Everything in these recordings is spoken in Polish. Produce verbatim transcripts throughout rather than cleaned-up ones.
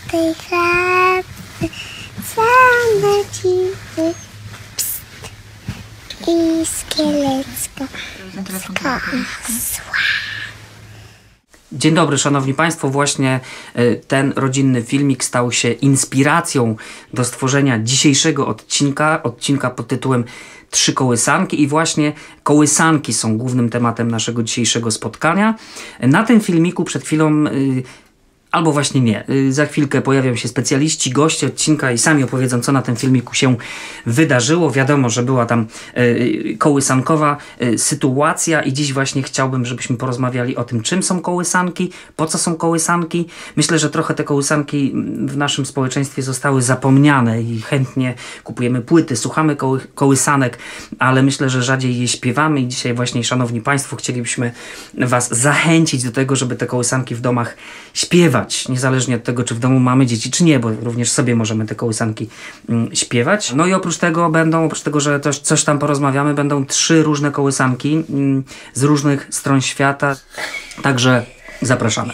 tej chatce same dziwy, pst, i szkielecka skosła. Dzień dobry, szanowni państwo. Właśnie ten rodzinny filmik stał się inspiracją do stworzenia dzisiejszego odcinka, odcinka pod tytułem Trzy kołysanki, i właśnie kołysanki są głównym tematem naszego dzisiejszego spotkania. Na tym filmiku przed chwilą, yy, albo właśnie nie, yy, za chwilkę pojawią się specjaliści, goście odcinka i sami opowiedzą, co na tym filmiku się wydarzyło. Wiadomo, że była tam yy, kołysankowa yy, sytuacja i dziś właśnie chciałbym, żebyśmy porozmawiali o tym, czym są kołysanki, po co są kołysanki. Myślę, że trochę te kołysanki w naszym społeczeństwie zostały zapomniane i chętnie kupujemy płyty, słuchamy koły, kołysanek, ale myślę, że rzadziej je śpiewamy i dzisiaj właśnie, szanowni państwo, chcielibyśmy was zachęcić do tego, żeby te kołysanki w domach śpiewać. Niezależnie od tego, czy w domu mamy dzieci, czy nie, bo również sobie możemy te kołysanki mm, śpiewać. No i oprócz tego będą, oprócz tego, że coś, coś tam porozmawiamy, będą trzy różne kołysanki mm, z różnych stron świata. Także zapraszamy.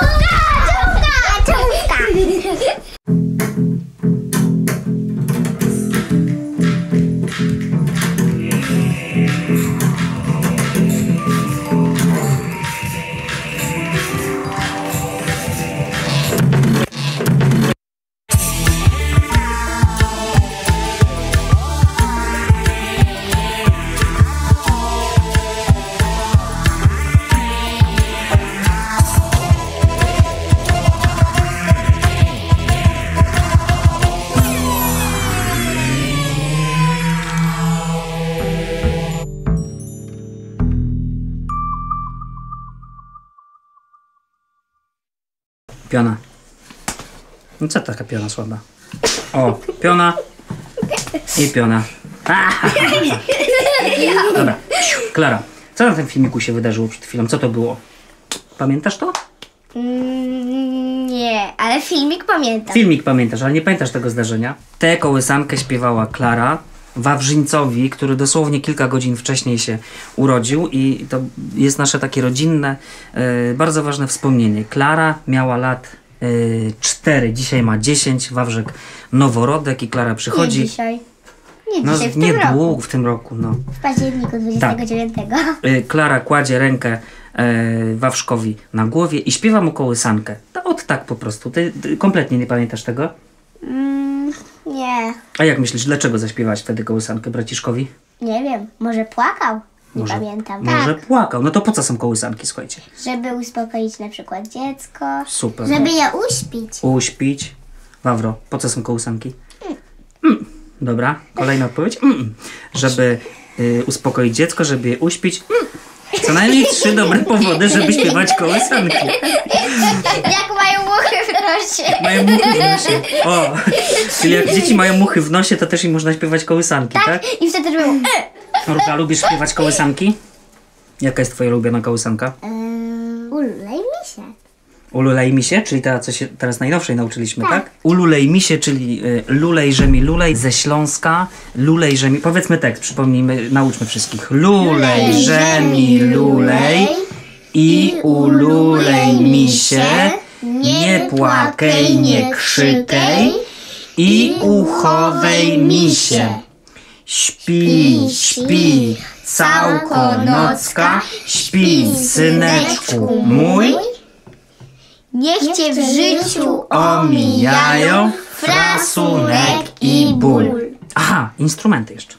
Piona. No co taka piona słaba? O, piona i piona. Dobra, Klara, co na tym filmiku się wydarzyło przed chwilą? Co to było? Pamiętasz to? Mm, nie, ale filmik pamiętam. Filmik pamiętasz, ale nie pamiętasz tego zdarzenia. Tę kołysankę śpiewała Klara Wawrzyńcowi, który dosłownie kilka godzin wcześniej się urodził, i to jest nasze takie rodzinne, yy, bardzo ważne wspomnienie. Klara miała lat yy, cztery, dzisiaj ma dziesięć, Wawrzyk noworodek i Klara przychodzi. Nie dzisiaj. Nie No, dzisiaj, w nie tym roku. długo w tym roku, no. W październiku dwudziestego dziewiątego. Tak. Yy, Klara kładzie rękę yy, Wawrzkowi na głowie i śpiewa mu kołysankę. To od tak po prostu. Ty, ty kompletnie nie pamiętasz tego? Mm, nie. A jak myślisz, dlaczego zaśpiewałaś wtedy kołysankę braciszkowi? Nie wiem, może płakał? Nie Może, pamiętam. Może Tak, płakał. No to po co są kołysanki, słuchajcie? żeby uspokoić na przykład dziecko. Super. Żeby je uśpić. Uśpić. Wawro, po co są kołysanki? Mm. Dobra, kolejna odpowiedź. Mm. Żeby y, uspokoić dziecko, żeby je uśpić. Mm. Co najmniej trzy dobre powody, żeby śpiewać kołysanki. Jak mają muchy w nosie. Mają muchy w nosie. O, czyli jak dzieci mają muchy w nosie, to też im można śpiewać kołysanki, tak? Tak, i wtedy było... Olga, lubisz śpiewać kołysanki? Jaka jest twoja ulubiona kołysanka? Um, ulej mi się. Ululej mi się, czyli ta, co się teraz najnowszej nauczyliśmy, tak? tak? Ululej mi się, czyli y, lulej, że mi lulej, ze Śląska. Lulej, że mi... Powiedzmy tekst, przypomnijmy, nauczmy wszystkich. Lulej, że mi lulej i ululej mi się, nie płakej, nie krzykej i uchowej mi się. Śpi, śpi, całko nocka, śpi, syneczku mój. Niech cię w życiu Omijają frasunek i ból. Aha, instrumenty jeszcze.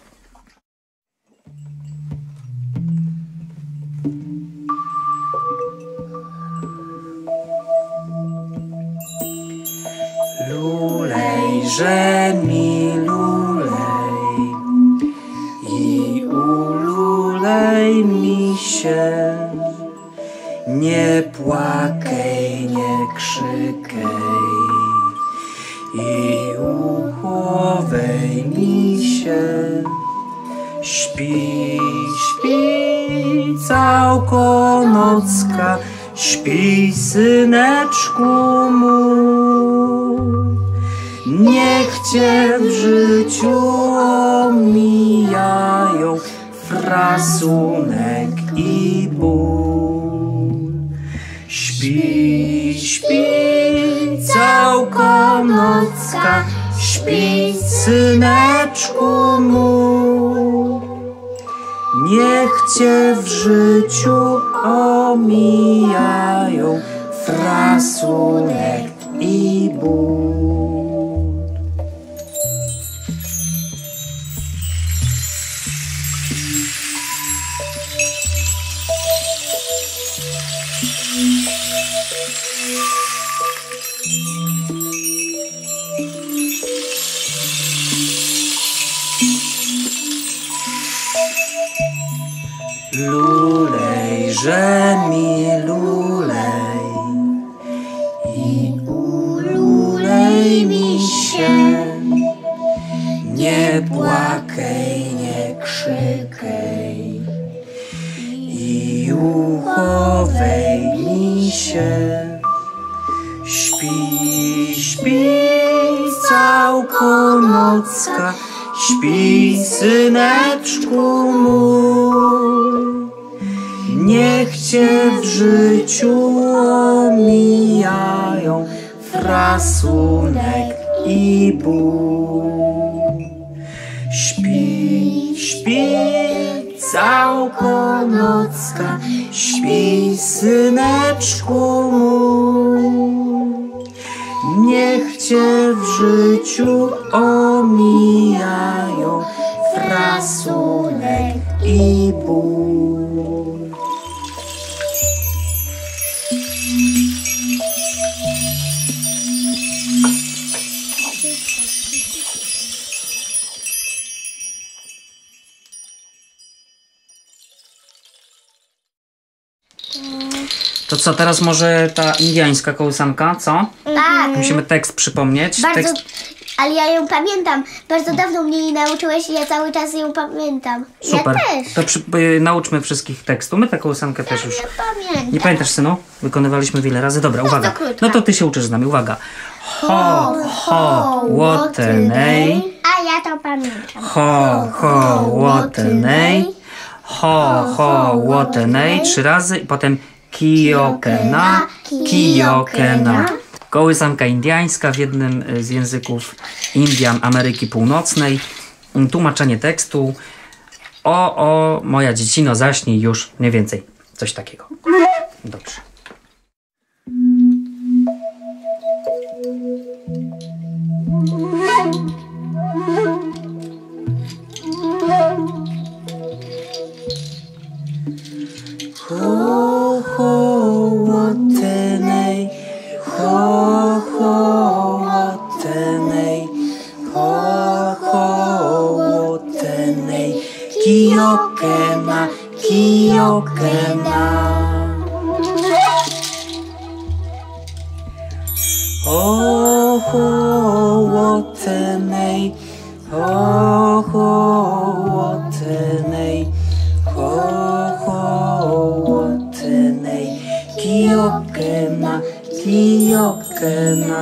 Lulej, że mi lulej i ululej mi się. Nie płakej, nie krzykej i uchowej mi się. Śpi, śpi, całko nocka, śpi, syneczku mój. Niech cię w życiu omijają frasunek i ból. Śpi, śpi, całko nocka, śpi, syneczku mój. Niech cię w życiu omijają frasunek i ból. Lulejże mi lulej i ululej mi się. Nie płakej, nie krzykej i uchowej mi się. Śpi, śpi, całko nocka, śpi, syneczku mój. Niech cię w życiu omijają frasunek i ból. Śpi, śpi, całko nocka, śpi, syneczku mój. Niech cię w życiu omijają frasunek i ból. To co, teraz może ta indiańska kołysanka, co? Tak. Musimy tekst przypomnieć. Bardzo, Tekst... ale ja ją pamiętam. Bardzo dawno mnie jej nauczyłeś i ja cały czas ją pamiętam. Super. Ja też. To przy, y, nauczmy wszystkich tekstu. My tę kołysankę też już... Ja pamiętam. Nie pamiętasz, synu? Wykonywaliśmy wiele razy. Dobra, Bardzo uwaga. krótka. No to ty się uczysz z nami. Uwaga. Ho, ho, łotenej. A ja to pamiętam. Ho, ho, łotenej. Ho, ho, łotenej. Trzy razy i potem kijokena, kijokena. Kołysanka indiańska w jednym z języków Indian Ameryki Północnej. Tłumaczenie tekstu. O, o, moja dziecino, zaśnij już. Mniej więcej. Coś takiego. Dobrze. Ho, ho, łotenej, ho, ho, łotenej, ho, ho, łotenej, kijokena, kijokena. Ho, ho, łotenej, ho, ho, łotenej, ho, ho, łotenej, kijokena, kijokena.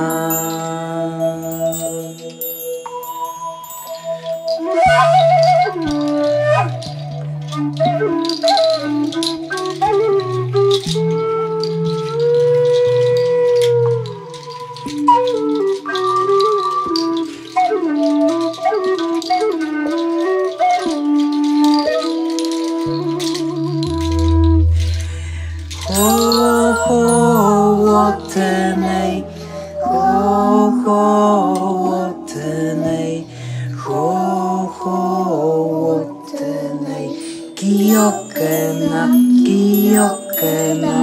Ho, ho, łotenej, ho, ho, łotenej, ho, ho, łotenej, kijokena, kijokena.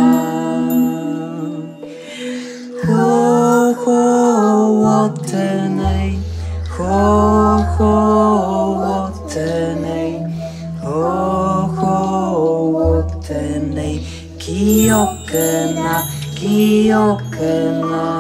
Ho, ho, łotenej, ho, ho, łotenej, ho, ho, łotenej, kijokena, kijokena.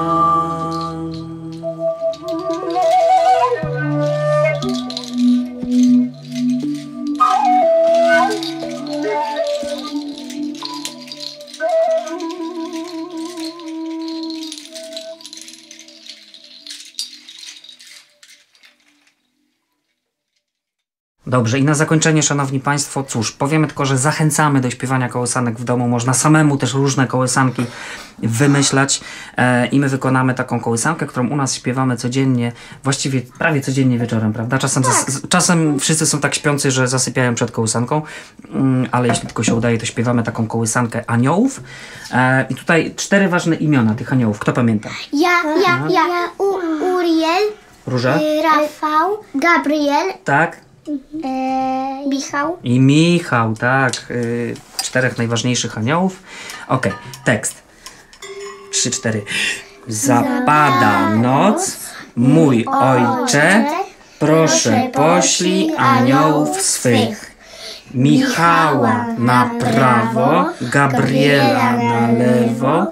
Dobrze, i na zakończenie, szanowni państwo, cóż, powiemy tylko, że zachęcamy do śpiewania kołysanek w domu. Można samemu też różne kołysanki wymyślać e, i my wykonamy taką kołysankę, którą u nas śpiewamy codziennie, właściwie prawie codziennie wieczorem, prawda? Czasem, Tak. zas, czasem wszyscy są tak śpiący, że zasypiają przed kołysanką, mm, ale jeśli tylko się udaje, to śpiewamy taką kołysankę aniołów. E, I tutaj cztery ważne imiona tych aniołów. Kto pamięta? Ja, ja, ja, U, Uriel, Róża? y, Rafał, Gabriel, Tak. y, Michał. I Michał, tak. Y, czterech najważniejszych aniołów. Okej, tekst. Trzy, cztery. Zapada noc, mój ojcze, proszę poślij aniołów swych. Michała na prawo, Gabriela na lewo.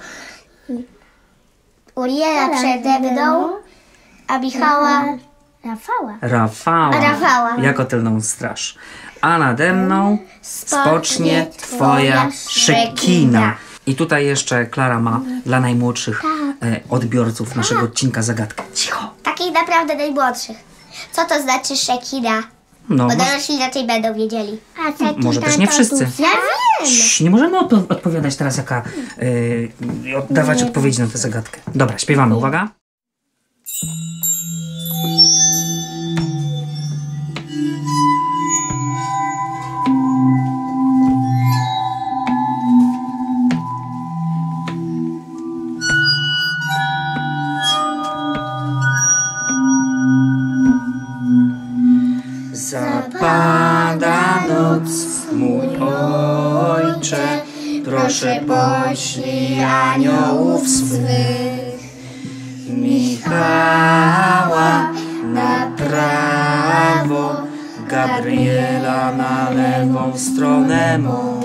Uriela przede mną, a Michała... Rafała. Rafała, Rafała. jako tylną straż. A nade mną spocznie Twoja Szekina. I tutaj jeszcze Klara ma dla najmłodszych e, odbiorców naszego odcinka zagadkę. Cicho. Takich naprawdę najmłodszych. Co to znaczy Szekina? No, Bo może, dorośli raczej będą wiedzieli. A może też nie wszyscy. Ja wiem. Cii, nie możemy odpo- odpowiadać teraz, jaka, y, oddawać odpowiedzi na tę zagadkę. Dobra, śpiewamy, uwaga. Zapada noc, mój ojcze, proszę poślij aniołów swych. Michała na prawo, Gabriela na lewą stronę mą.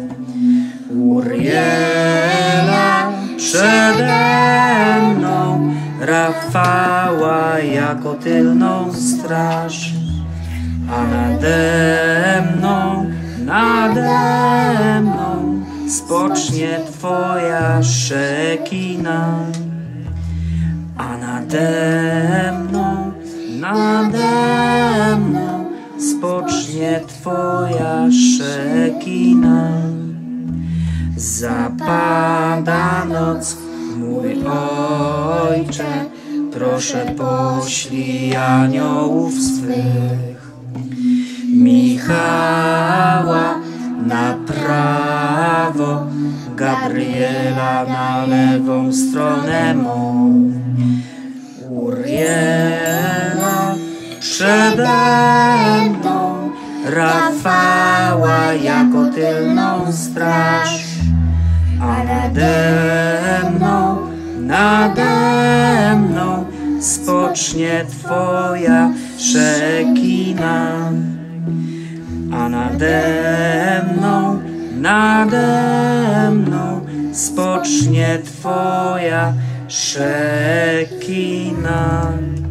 Uriela przede mną, Rafała jako tylną straż. A nade mną, nade mną spocznie Twoja Szekina. A nade mną, nade mną spocznie Twoja Szekina. Zapada noc, mój ojcze, proszę poślij aniołów swych. Michała na prawo, Gabriela na lewą stronę mą. Uriela przede mną, Rafała jako tylną straż. A nade mną, nade mną spocznie Twoja Szekina. A nade mną, nade mną spocznie Twoja Szekina.